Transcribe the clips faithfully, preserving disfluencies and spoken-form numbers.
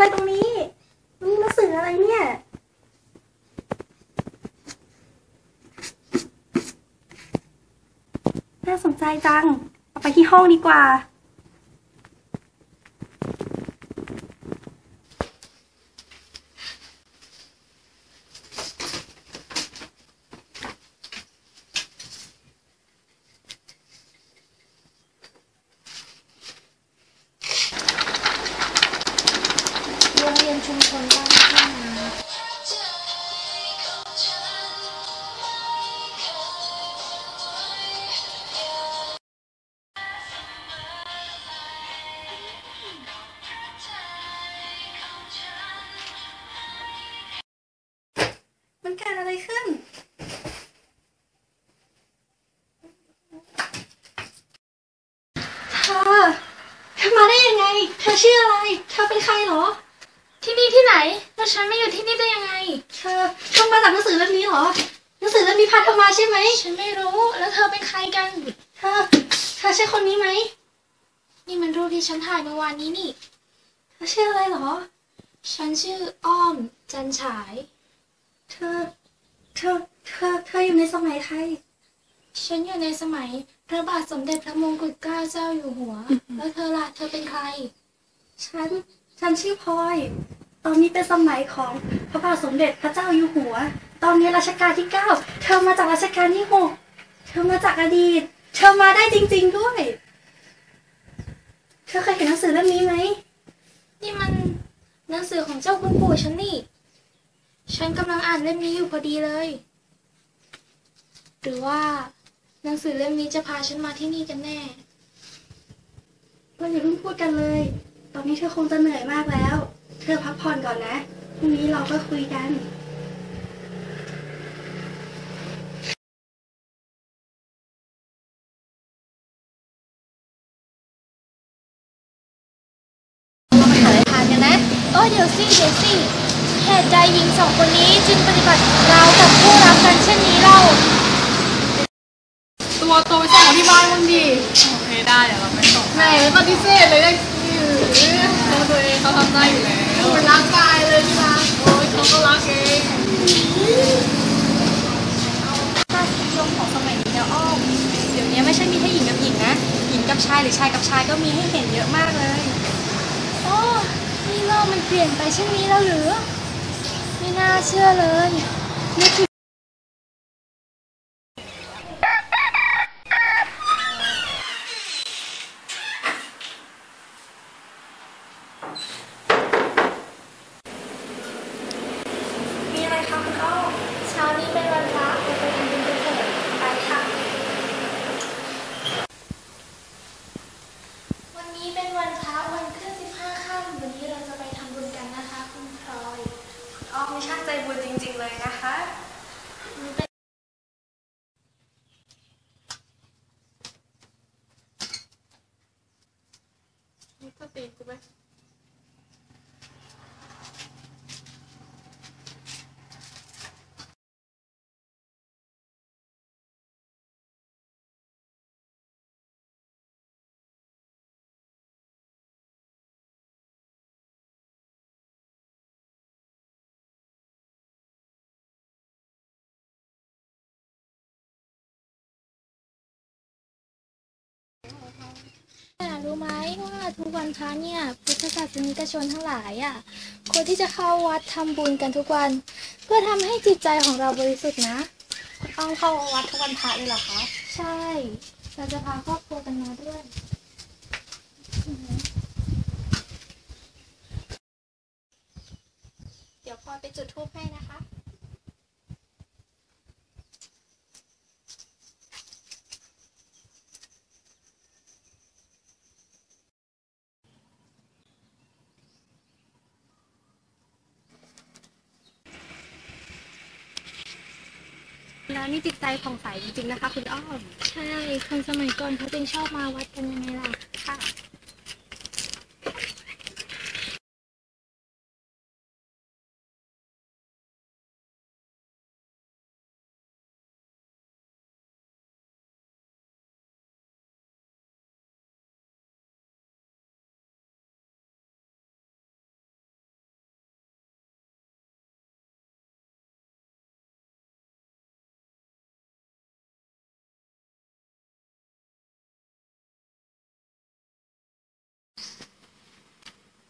ตรงนี้นี่หนังสืออะไรเนี่ยน่าสนใจจังเอาไปที่ห้องดีกว่าโรงเรียนชุมชนบ้านท่านามันเกิดอะไรขึ้นเธอเธอมาได้ยังไงเธอชื่ออะไรเธอเป็นใครเหรอที่นี่ที่ไหนแล้วฉันไม่อยู่ที่นี่ได้ยังไงเธอเธอมาจากหนังสือเล่มนี้เหรอหนังสือเล่มนี้พาเธอมาใช่ไหมฉันไม่รู้แล้วเธอเป็นใครกันเธอเธอใช่คนนี้ไหมนี่มันรูปที่ฉันถ่ายเมื่อวานนี้นี่เธอชื่ออะไรเหรอฉันชื่ออ้อมจันฉายเธอเธอเธอเธออยู่ในสมัยใครฉันอยู่ในสมัยพระบาทสมเด็จพระมงกุฎเกล้าเจ้าอยู่หัวแล้วเธอล่ะเธอเป็นใครฉันฉันชื่อพลอยตอนนี้เป็นสมัยของพระบาทสมเด็จพระเจ้าอยู่หัวตอนนี้รัชกาลที่เก้าเธอมาจากรัชกาลที่หกเธอมาจากอดีตเธอมาได้จริงๆด้วยเธอเคยเห็นหนังสือเล่มนี้ไหมนี่มันหนังสือของเจ้าคุณปู่ฉันนี่ฉันกำลังอ่านเล่มนี้อยู่พอดีเลยหรือว่าหนังสือเล่มนี้จะพาฉันมาที่นี่กันแน่เราอย่าเพิ่งพูดกันเลยตอนนี้เธอคงจะเหนื่อยมากแล้วเธอพักผ่อนก่อนนะพรุ่งนี้เราก็คุยกันเรามาหาอะไรทานกันนะเออเดี๋ยวสิเดี๋ยวสิเหตุใดหญิงสองคนนี้จึงปฏิบัติราวกับผู้รักกันเช่นนี้เล่าตัวโตไปส่งที่บ้านมึงดิโอเคได้เดี๋ยวเราไปส่งไหนปฏิเสธเลยเนี่ยเขาตัวเองเขาทำได้อยู่แล้วเป็นร่างกายเลยที่รักโอ้ยเขาก็รักเองค่านิยมของสมัยนี้นะอ้อมเดี๋ยวนี้ไม่ใช่มีแค่หญิงกับหญิงนะหญิงกับชายหรือชายกับชายก็มีให้เห็นเยอะมากเลยโอ้นี่โลกมันเปลี่ยนไปเช่นนี้แล้วหรือไม่น่าเชื่อเลยนี่คือมีอะไรคะคุณอ้อมเช้านี้เป็นวันพระเราไปทำบุญกันเถอะไปค่ะวันนี้เป็นวันพระวันขึ้นสิบห้าค่ำวันนี้เราจะไปทำบุญกันนะคะคุณพลอยคุณอ้อมมีช่างใจบุญจริงๆเลยนะคะนี่สติกูไหมรู้ไหมว่าทุกวันพระเนี่ยพุทธศาสนิกชนทั้งหลายอ่ะควรที่จะเข้าวัดทำบุญกันทุกวันเพื่อทำให้จิตใจของเราบริสุทธิ์นะต้องเข้าวัดทุกวันพระเลยเหรอคะใช่เราจะพาครอบครัวกันมาด้วยเดี๋ยวพลอยไปจุดธูปให้นะคะแล้วนี่จิตใจผ่องใสจริงๆนะคะคุณอ้อมใช่คนสมัยก่อนเขาจึงชอบมาวัดกันยังไงล่ะค่ะ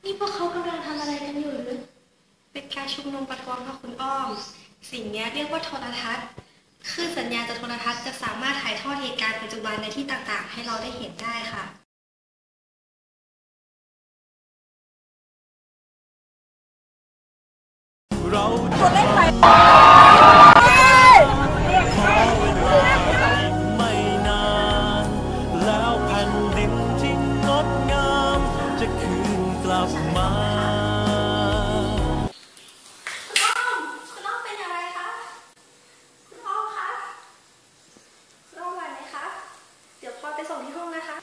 นี่พวกเขากำลังทำอะไรกันอยู่หรือเป็นการชุมนุมประท้วงค่ะคุณอ้อมสิ่งนี้เรียกว่าโทรทัศน์คลื่นสัญญาณจากโทรทัศน์จะสามารถถ่ายทอดเหตุการณ์ปัจจุบันในที่ต่างๆให้เราได้เห็นได้ค่ะเราจะเล่นไปไม่นานแล้วแผ่นดินที่งดงามจะคืนกลับมาคุณอ้อมคุณอ้อมเป็นอะไรคะคุณอ้อมคะคุณอ้อมไหวไหมคะเดี๋ยวพอไปส่งที่ห้องนะคะ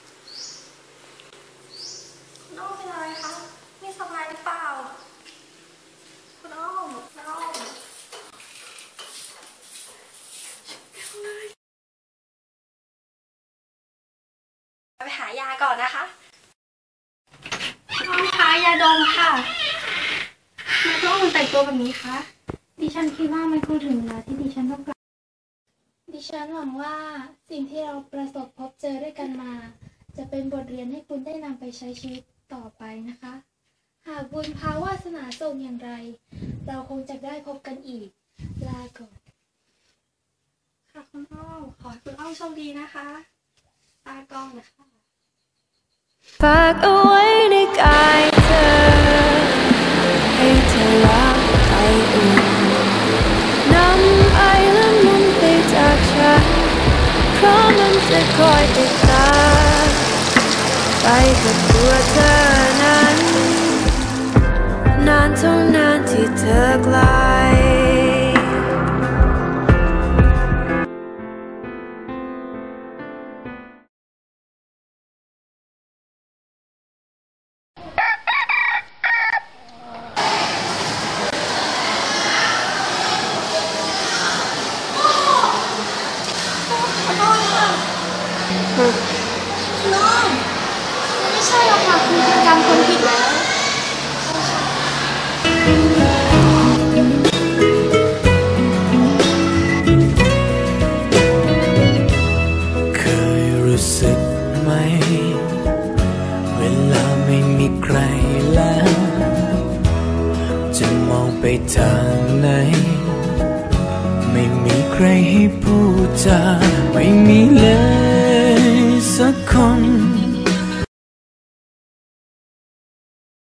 คุณอ้อมเป็นอะไรคะไม่สบายหรือเปล่าคุณอ้อมคุณอ้อมไปหายาก่อนนะคะคุณอ้อมคะยาดมค่ะทำไมคุณอ้อมแต่งตัวแบบนี้คะดิฉันคิดว่ามันคือถึงเวลาที่ดิฉันต้องกลับดิฉันหวังว่าสิ่งที่เราประสบพบเจอด้วยกันมาจะเป็นบทเรียนให้คุณได้นำไปใช้ชีวิตต่อไปนะคะหากบุญพาวาสนาส่งอย่างไรเราคงจะได้พบกันอีกลาก่อนค่ะคุณอ้อมขอให้คุณอ้อมโชคดีนะคะตากล้องนะคะฝากเอาไว้ในกายเธอให้เธอรักไปอื่นนำไอและมุนไปจากฉันเพราะมันจะคอยติดตามไปกับตัวเธอนั้นนานเท่านานที่เธอไกลน้องไม่ใช่หรอกค่ะคุณเป็นจำคนผิดแล้วเคยรู้สึกไหมเวลาไม่มีใครแล้วจะมองไปทางไหนไม่มีใครให้พูดจาไม่มีเลยสักคน